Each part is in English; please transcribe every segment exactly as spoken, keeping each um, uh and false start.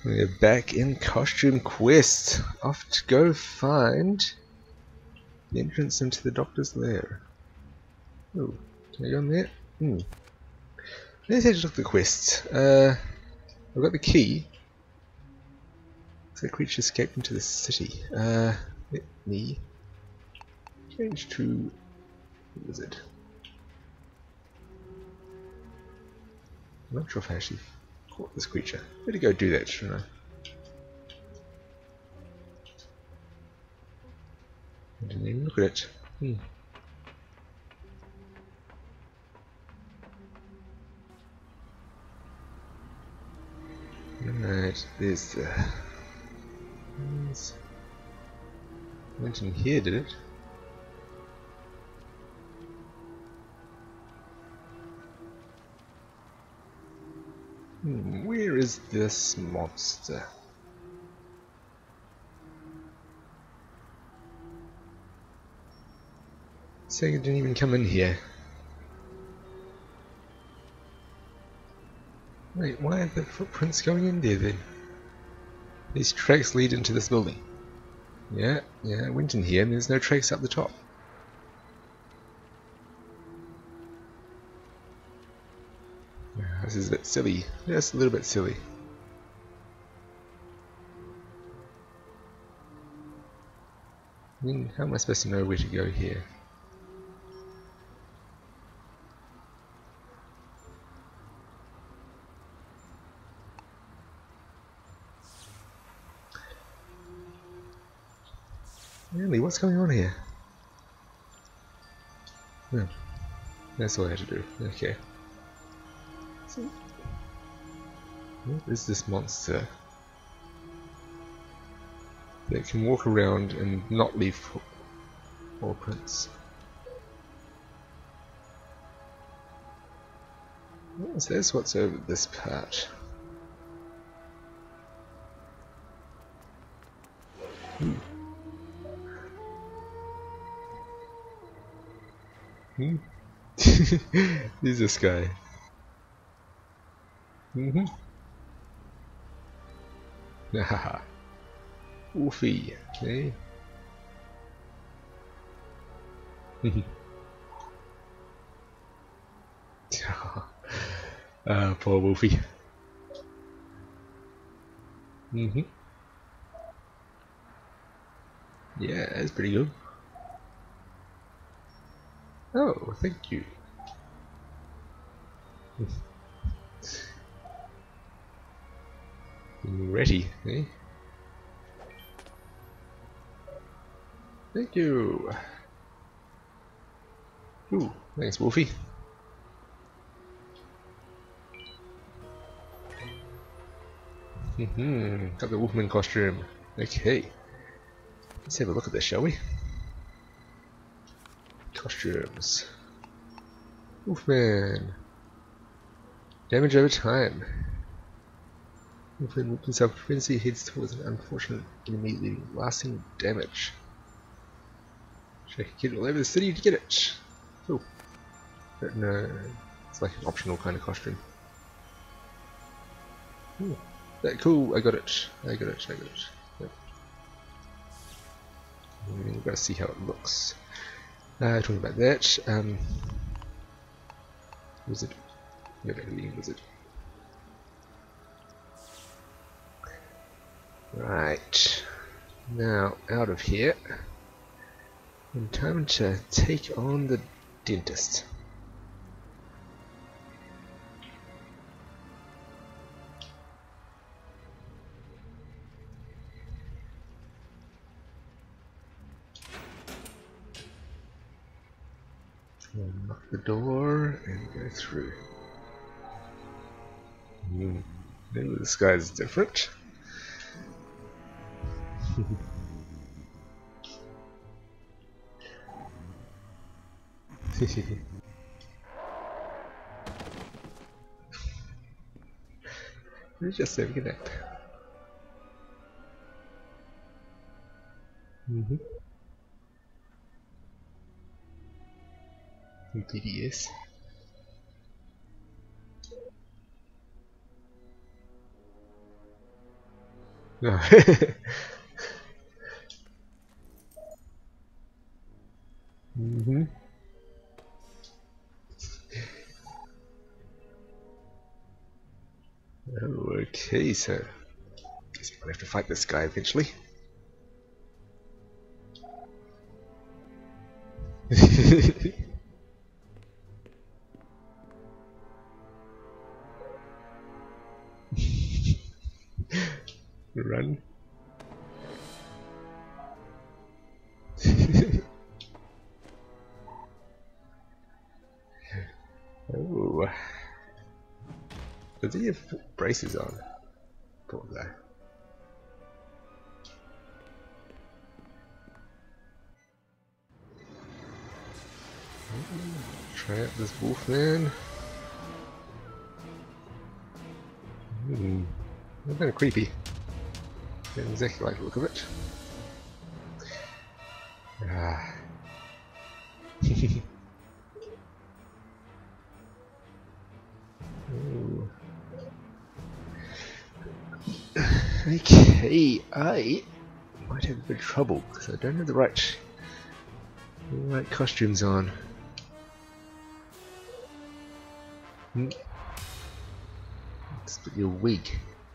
We're back in Costume Quest. Off to go find the entrance into the Doctor's lair. Oh, can I go in there? Hmm. Let's take a look at the quest. Uh, I've got the key. The creature escaped into the city. Uh, let me change to wizard. I'm not sure if I actually caught this creature. Better go do that, shouldn't I? I didn't even look at it. Hmm. Alright, there's the... There's... Went in here, did it? Hmm, where is this monster? Saying it didn't even come in here. Wait, why are the footprints going in there then? These tracks lead into this building. Yeah, yeah, I went in here and there's no tracks up the top. Yeah, this is a bit silly. Yeah, it's a little bit silly. I mean, how am I supposed to know where to go here? Really, what's going on here? Hmm. That's all I had to do. Okay. So, what is this monster that can walk around and not leave footprints? Oh, so that's what's over this part. Hmm. Hmm. Who's this guy? Mm-hmm. Haha. Wolfie, eh? Ah, poor Wolfie. Mm-hmm. Yeah, that's pretty good. Oh, thank you. Ready, eh? Thank you. Ooh, thanks, Wolfie. Mm-hmm. Got the Wolfman costume. Okay. Let's have a look at this, shall we? Costumes. Wolfman. Damage over time. Wolfman whips himself frenzy heads towards an unfortunate enemy, leaving lasting damage. Check a kid all over the city to get it. Oh. But no, it's like an optional kind of costume. Ooh. That cool, I got it. I got it, I got it. Yep. We've got to see how it looks. Uh, talking about that, um, wizard. You're going to be a wizard. Right. Now, out of here. And time to take on the dentist. Unlock the door and go through. Hmm. Maybe this guy's different. We're just having a nap. Mm-hmm. P D S. No. Mm-hmm. Oh, okay, so guess we'll have to fight this guy eventually. Run. Oh. Does he have braces on? Poor guy. Try out this wolf man. Hmm. That's kind of creepy. Don't exactly like the look of it. Ah. Ooh. Okay, I might have a bit of trouble because I don't have the right, the right costumes on. Hmm. Let's put your wig.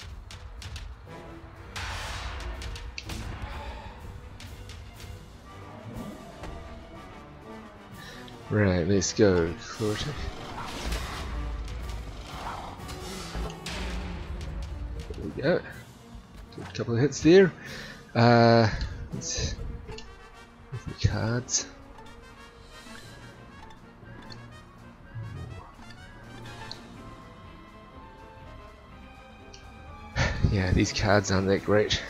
Right, let's go. Claw attack. There we go. Good couple of hits there. Uh, let's the cards. Yeah, these cards aren't that great.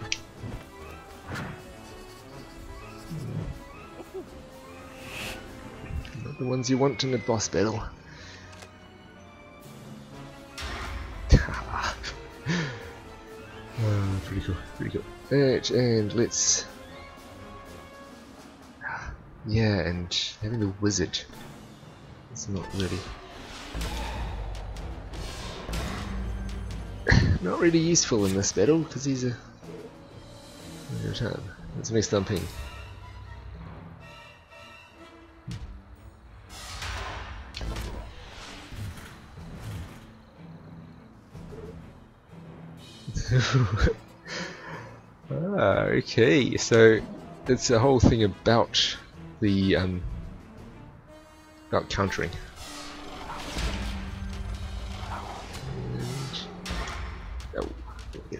Not the ones you want in a boss battle. Oh, pretty cool, pretty cool. Right, and let's... Yeah, and having the wizard. It's not really... not really useful in this battle, because he's a... Let's make thumping. Ah, okay, so it's a whole thing about the um about countering. And, oh, yeah.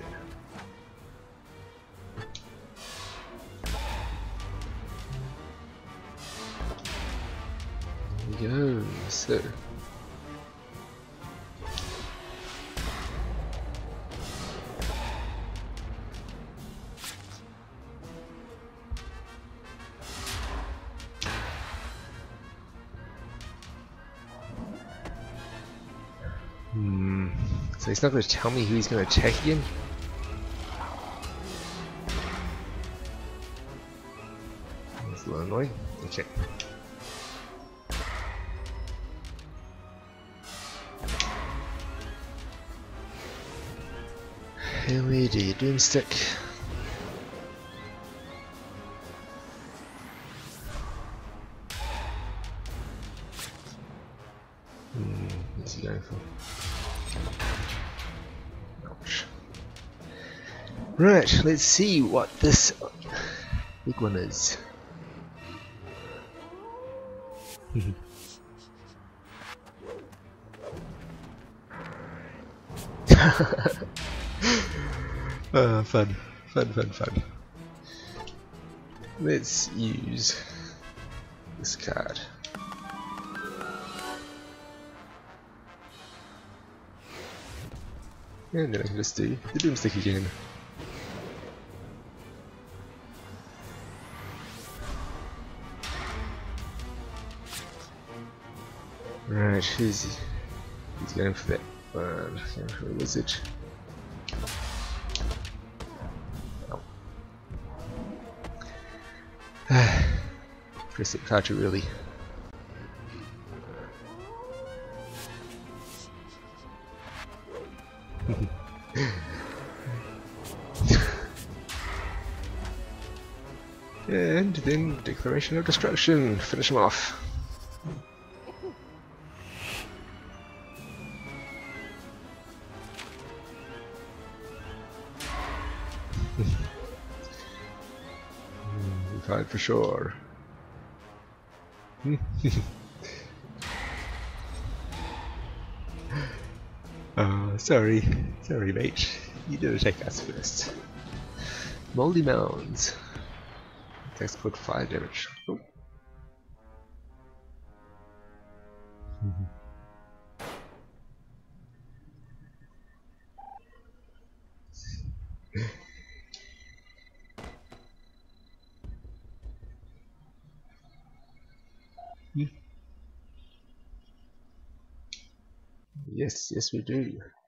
There we go. So. Hmm. So he's not going to tell me who he's going to attack again? That's a little annoying. Okay. L E D Doomstick. Hmm, what's he going for? Ouch. Right, let's see what this big one is. uh, fun, fun, fun, fun. Let's use this card. And then I can just do the Doomstick again. Right, who's he? He's going for that one. Going for a wizard. Oh. Press it card to really. And then Declaration of Destruction. Finish him off. We fight for sure. Oh, sorry. Sorry, mate. You did attack us first. Moldy Mounds. Attacks put fire damage. Oh. Yes, yes we do.